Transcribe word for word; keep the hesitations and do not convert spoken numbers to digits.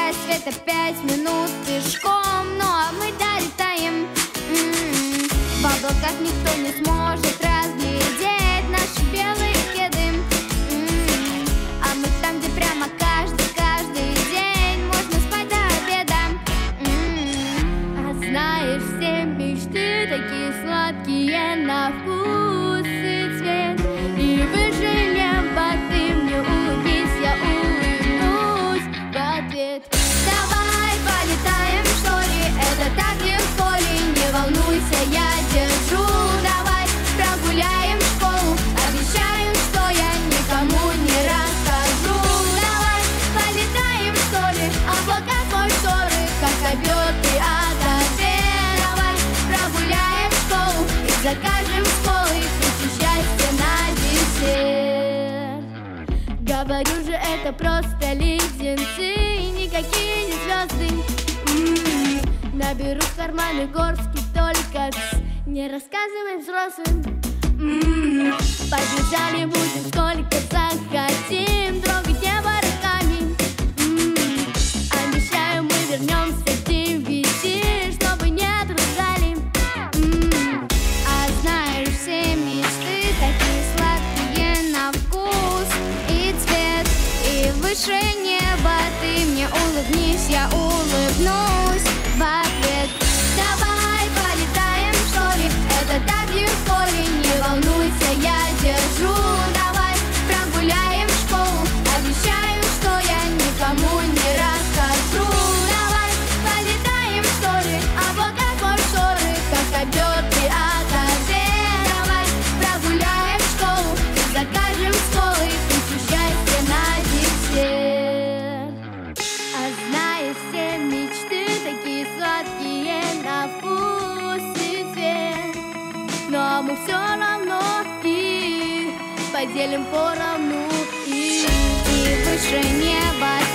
рассвета пять минут пешком, ну а мы долетаем. М-м-м. В облаках никто не сможет разглядеть наши белые кеды. М-м-м. А мы там, где прямо каждый, каждый день можно спать до обеда. М-м-м. А знаешь, все мечты такие сладкие на вкус и цвет. И выше неба ты мне улыбнись, я улыбнусь в ответ. Давай полетаем, что ли, это так легко ли? Не волнуйся, я держу. Давай прогуляем школу, обещаю, что я никому не расскажу. Давай полетаем, что ли, облака твой шторы, как обеты от ответ. Давай прогуляем школу и закажем с колой кучу счастья на десерт. Говорю же, это просто леденцы, никакие не звезды. М-м-м. Наберу в карманы горстки только тс, не рассказывай взрослым. М-м-м. Побежали будем сколько захотим, трогать небо руками. М-м-м. Обещаю, мы вернемся к девяти, чтобы не отругали. М-м-м. А знаешь, все мечты такие сладкие на вкус и цвет. И выше неба ты мне улыбнись, я улыбнусь в ответ. Давай полетаем, что ли, это так легко ли? Не волнуйся, я держу. Давай прогуляем школу, обещаю, что я никому не расскажу. Давай полетаем, что ли, облака твой шторы, как обеты от ответ. Давай прогуляем школу и закажем с колой кучу счастья на десерт. А знаешь, все мечты такие сладкие на вкус и цвет. Но мы все равно их поделим поровну. И, и выше неба